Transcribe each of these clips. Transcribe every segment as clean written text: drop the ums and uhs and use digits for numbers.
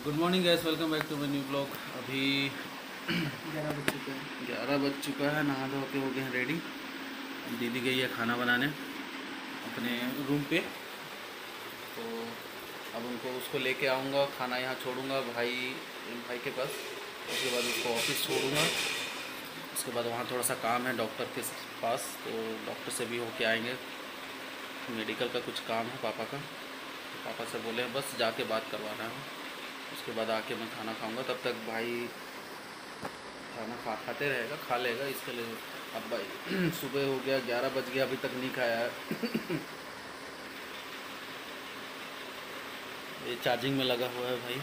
Good morning guys, welcome back to my new blog. अभी 11 बज चुका है। नहा धो के हो गए हैं रेडी। दीदी गई है खाना बनाने अपने रूम पे, तो अब उसको लेके आऊँगा, खाना यहाँ छोड़ूंगा भाई के पास। उसके बाद उसको ऑफिस छोड़ूंगा। उसके बाद वहाँ थोड़ा सा काम है डॉक्टर के पास, तो डॉक्टर से भी होके आएंगे। मेडिकल का कुछ काम है पापा का, तो पापा से बोले बस जाके बात करवाना है। उसके बाद आके मैं खाना खाऊंगा। तब तक भाई खाना खाते रहेगा, खा लेगा। इसके लिए अब भाई सुबह हो गया, 11 बज गया, अभी तक नहीं खाया है। ये चार्जिंग में लगा हुआ है भाई।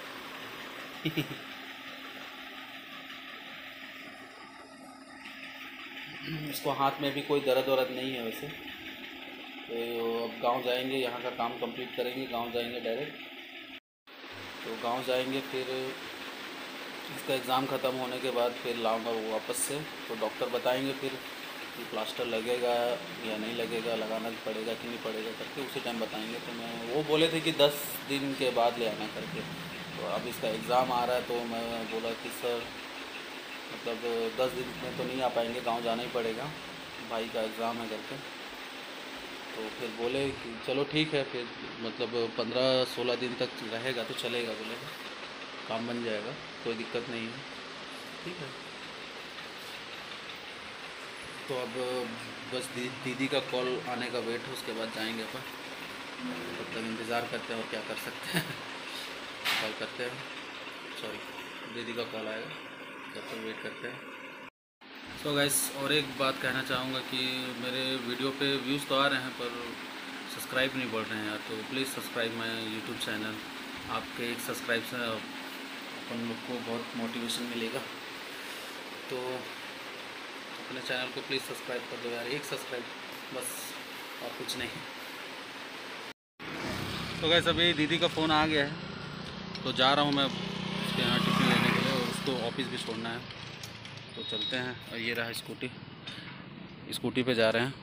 इसको हाथ में भी कोई दर्द वरद नहीं है वैसे। तो अब गांव जाएंगे, यहाँ का काम कंप्लीट करेंगे, गांव जाएंगे डायरेक्ट। तो गांव जाएंगे, फिर इसका एग्ज़ाम ख़त्म होने के बाद फिर लाऊंगा वो वापस से। तो डॉक्टर बताएंगे फिर कि प्लास्टर लगेगा या नहीं लगेगा, लगाना पड़ेगा कि नहीं पड़ेगा करके, उसी टाइम बताएंगे। तो मैं वो बोले थे कि 10 दिन के बाद ले आना करके। तो अब इसका एग्ज़ाम आ रहा है, तो मैं बोला कि सर मतलब 10 दिन में तो नहीं आ पाएंगे, गाँव जाना ही पड़ेगा, भाई का एग्ज़ाम है करके। तो फिर बोले कि चलो ठीक है, फिर मतलब 15-16 दिन तक रहेगा तो चलेगा, बोले काम बन जाएगा, कोई दिक्कत नहीं है, ठीक है। तो अब बस दीदी का कॉल आने का वेट है, उसके बाद जाएंगे अपन। तब तक इंतज़ार करते हैं, और क्या कर सकते हैं। कॉल करते हैं, सॉरी दीदी का कॉल आएगा, तब तक वेट करते हैं। सो गाइस, और एक बात कहना चाहूँगा कि मेरे वीडियो पे व्यूज़ तो आ रहे हैं पर सब्सक्राइब नहीं बढ़ रहे हैं यार। तो please subscribe my YouTube channel. आपके एक सब्सक्राइब से अपन लोग को बहुत मोटिवेशन मिलेगा। तो अपने चैनल को प्लीज़ सब्सक्राइब कर दो यार, एक सब्सक्राइब बस, और कुछ नहीं। तो गाइस, अभी दीदी का फ़ोन आ गया है, तो जा रहा हूँ मैं उसके यहाँ टिफ़िन लेने के लिए, और उसको ऑफिस भी छोड़ना है। तो चलते हैं। और ये रहा स्कूटी पे जा रहे हैं,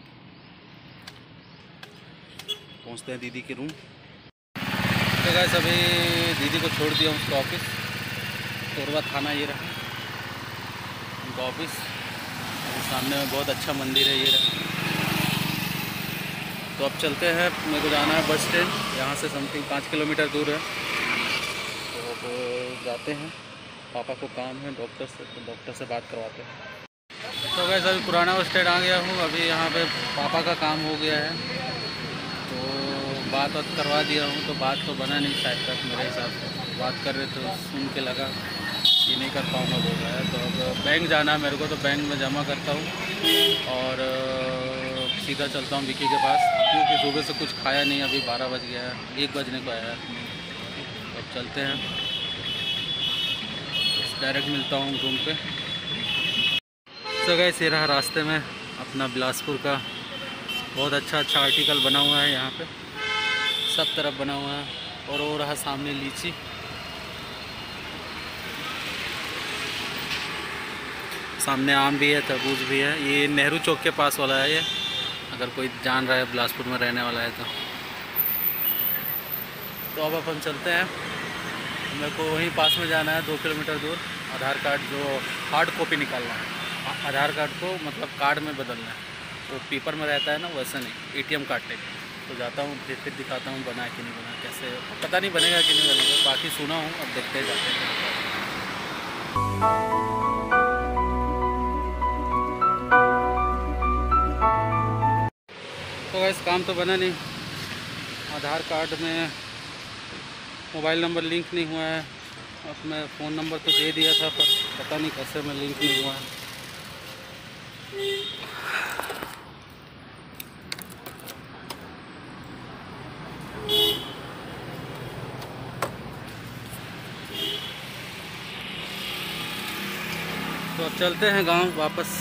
पहुंचते हैं दीदी के रूम। तो गाइस, अभी दीदी को छोड़ दिया उसका ऑफिस, और बाद खाना ये रहा उनका ऑफिस। सामने में बहुत अच्छा मंदिर है, ये रहा। तो अब चलते हैं, मेरे को जाना है बस स्टैंड, यहाँ से समथिंग 5 किलोमीटर दूर है। तो अब जाते हैं, पापा को काम है डॉक्टर से, तो डॉक्टर से बात करवाते हैं। तो वैसे अभी पुराना बस स्टैंड आ गया हूँ। अभी यहाँ पे पापा का काम हो गया है, तो बात करवा दिया हूँ। तो बात तो बना नहीं शायद तक, मेरे हिसाब से बात कर रहे तो सुन के लगा कि नहीं कर पाऊँगा बोल रहा है। तो अब बैंक जाना है मेरे को, तो बैंक में जमा करता हूँ और सीधा चलता हूँ विकी के पास, क्योंकि सुबह से कुछ खाया नहीं। अभी 12 बज गया है, 1 बजने को आया है। तो अब चलते हैं, डायरेक्ट मिलता हूँ रूम पे। तो गाइस, ये रहा रास्ते में अपना बिलासपुर का बहुत अच्छा आर्टिकल बना हुआ है, यहाँ पे सब तरफ बना हुआ है। और वो रहा सामने लीची, सामने आम भी है, तरबूज भी है। ये नेहरू चौक के पास वाला है ये, अगर कोई जान रहा है बिलासपुर में रहने वाला है तो अब अपन चलते हैं। मेरे को वहीं पास में जाना है, 2 किलोमीटर दूर। आधार कार्ड जो हार्ड कॉपी निकालना है, आधार कार्ड को मतलब कार्ड में बदलना है। तो पेपर में रहता है ना, वैसा नहीं, ATM कार्ड टाइप। तो जाता हूँ, फिर दिखाता हूँ बना कि नहीं बना, कैसे पता नहीं बनेगा कि नहीं बनेगा, बाकी सुना हूँ, अब देखते ही जाते हैं। तो वैसे काम तो बना नहीं, आधार कार्ड में मोबाइल नंबर लिंक नहीं हुआ है। अब मैं फ़ोन नंबर तो दे दिया था, पर पता नहीं कैसे में लिंक नहीं हुआ है। तो अब चलते हैं गांव वापस।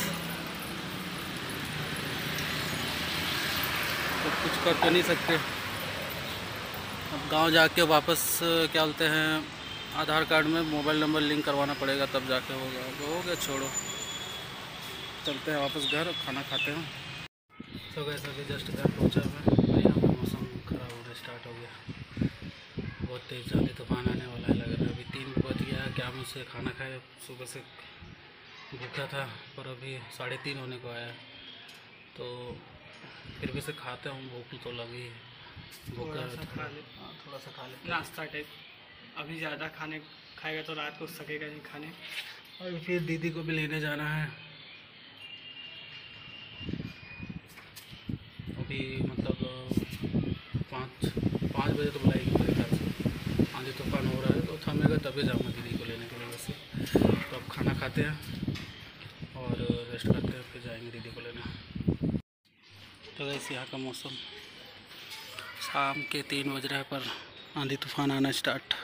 तो कुछ कर तो नहीं सकते, अब गांव जाके वापस क्या बोलते हैं, आधार कार्ड में मोबाइल नंबर लिंक करवाना पड़ेगा, तब जाके होगा। तो हो गया, छोड़ो, चलते हैं वापस घर, खाना खाते हैं। तो गैस, अभी जस्ट घर पहुँचा मैं, और यहाँ पर मौसम ख़राब होना स्टार्ट हो गया, बहुत तेज आंधी तूफान आने वाला है लग रहा है। अभी 3 बज गया है, क्या मुझसे खाना खाए, सुबह से भूखा था पर अभी 3:30 होने को आया, तो फिर भी से खाते हूँ, भूख तो लगी है। भूखा थोड़ा सा खा ले नाश्ता टाइप। अभी ज़्यादा खाएगा तो रात को सकेगा नहीं खाने। और फिर दीदी को भी लेने जाना है। अभी मतलब 5 बजे तो बुलाएगी मेरे ख्याल से। आंधी तूफान हो रहा है तो थमेगा तभी जाऊँगा दीदी को लेने के लिए वैसे। तो अब खाना खाते हैं और रेस्ट करते हैं, फिर जाएंगे दीदी को लेने। तो वैसे यहाँ का मौसम शाम के 3 बज रहा है पर आंधी तूफान आना स्टार्ट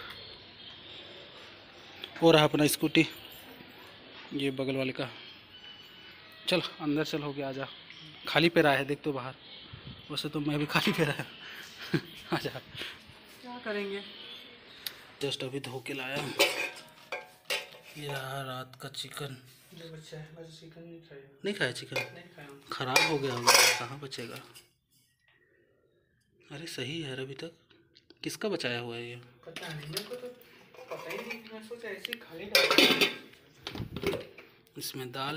हो रहा। अपना स्कूटी ये बगल वाले का, चल अंदर चल, हो गया, आजा। खाली पे रहा है देख तो बाहर, वैसे तो मैं भी खाली पे रहा आजा। क्या करेंगे, जस्ट अभी धो के लाया। ये रहा रात का चिकन। जो बच्चा है बस चिकन नहीं खाया चिकन, नहीं खाया। खराब हो गया होगा, कहाँ बचेगा। अरे सही है अभी तक। किसका बचाया हुआ है ये? पता नहीं, मेरे को तो पता ही नहीं, मैं सोचा ऐसे खा लेगा। इसमें दाल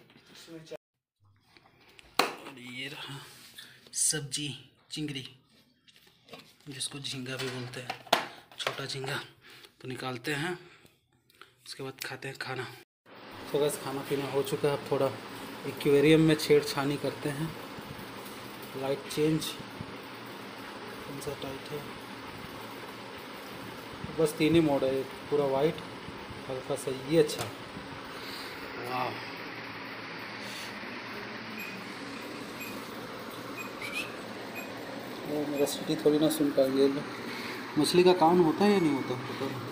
और ये रहा सब्जी, चिंगड़ी जिसको झींगा भी बोलते हैं, छोटा झींगा। तो निकालते हैं, उसके बाद खाते हैं खाना। तो बस खाना पीना हो चुका है, अब थोड़ा एक्वेरियम में छेड़छानी करते हैं। लाइट चेंज कौन सा टाइट है, बस 3 ही मोड है, पूरा वाइट, हल्का सा ये। अच्छा वाह, वो मेरा सिटी थोड़ी ना सुन पाएंगे। मछली का कान होता है या नहीं होता, पता नहीं।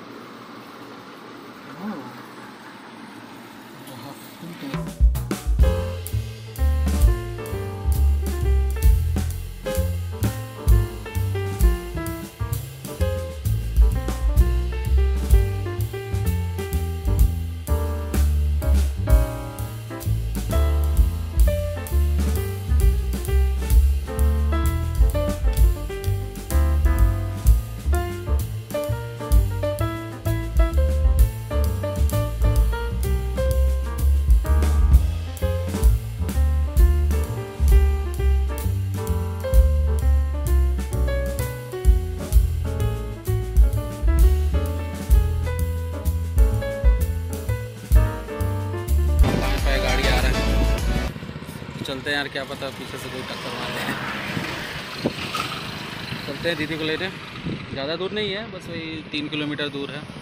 चलते हैं यार, क्या पता पीछे से कोई टक्कर मार दे। चलते हैं दीदी को लेने, ज़्यादा दूर नहीं है, बस वही 3 किलोमीटर दूर है।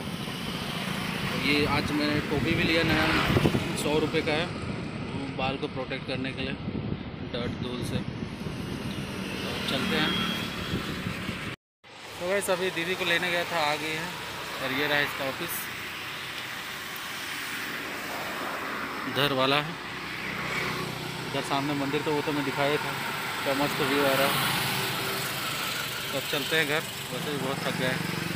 ये आज मैंने टोपी भी लिया नया, 100 रुपये का है, बाल को प्रोटेक्ट करने के लिए डर्ट धूल से। तो चलते हैं। तो वैसे अभी दीदी को लेने गया था, आ गई है, और ये रहा इसका ऑफिस, इधर वाला है। इधर सामने मंदिर, तो वो तो मैं दिखाया था, क्या मस्त व्यू आ रहा है। तो अब चलते हैं घर, वैसे भी बहुत थक गए।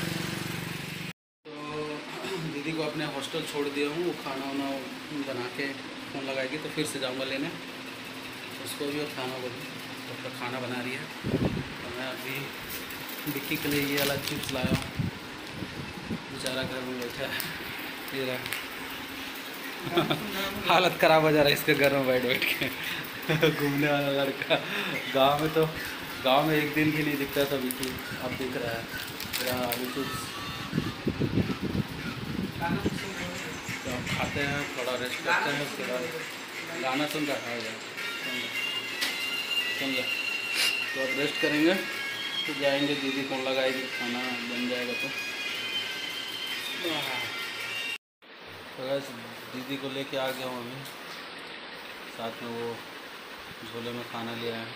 तो दीदी को अपने हॉस्टल छोड़ दिया हूँ, वो खाना वाना बना के फ़ोन लगाएगी तो फिर से जाऊँगा लेने उसको भी, और खाना को भी। तब तक खाना बना रही है। तो मैं अभी विक्की के लिए ये वाला चिप्स लाया हूँ, बेचारा घर में बैठा है। ये रहा हालत ख़राब हो जा रहा है इसके घर में बैठ बैठ के। घूमने वाला लड़का। गांव में एक दिन भी नहीं दिखता था बिल्कुल, अब दिख रहा है बिल्कुल। तो हम खाते हैं, थोड़ा रेस्ट करते हैं, उसके बाद गाना सुन रहा है सुन ले। तो अब रेस्ट करेंगे, तो जाएंगे, दीदी फ़ोन लगाएगी, खाना बन जाएगा तो बस। दीदी को लेके आ गया हूँ अभी, साथ में वो झोले में खाना लिया है।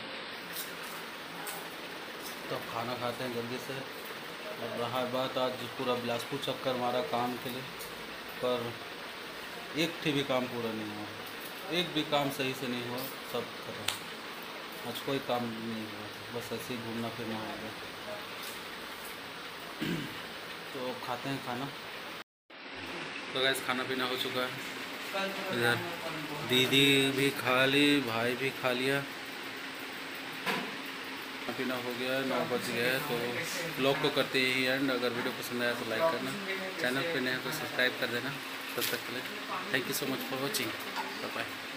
तो अब खाना खाते हैं जल्दी से। अब रहा बात, आज पूरा बिलासपुर चक्कर मारा काम के लिए, पर एक भी काम पूरा नहीं हुआ, एक भी काम सही से नहीं हुआ, सब खत्म। आज कोई काम नहीं हुआ, बस ऐसे ही घूमना फिरना हो गया। तो अब खाते हैं खाना। तो गैस खाना पीना हो चुका है, इधर दीदी भी खा ली, भाई भी खा लिया। पीना हो गया, 9 बज गया है, तो ब्लॉग को करते ही एंड। अगर वीडियो पसंद आया तो लाइक करना, चैनल पे नए हैं तो सब्सक्राइब कर देना। तब तक के लिए thank you so much for watching, bye bye.